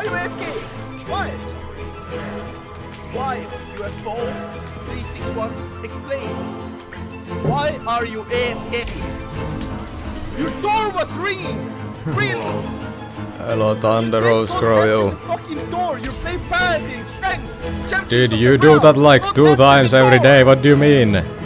you AFK? Why? Why? UFO 361, explain. Why are you AFK? Your door was ringing! Really? Hello, Thunder Rose Crow. Fucking door! You play Paladin, Strength, Dude, you do that like 2 times every day, what do you mean?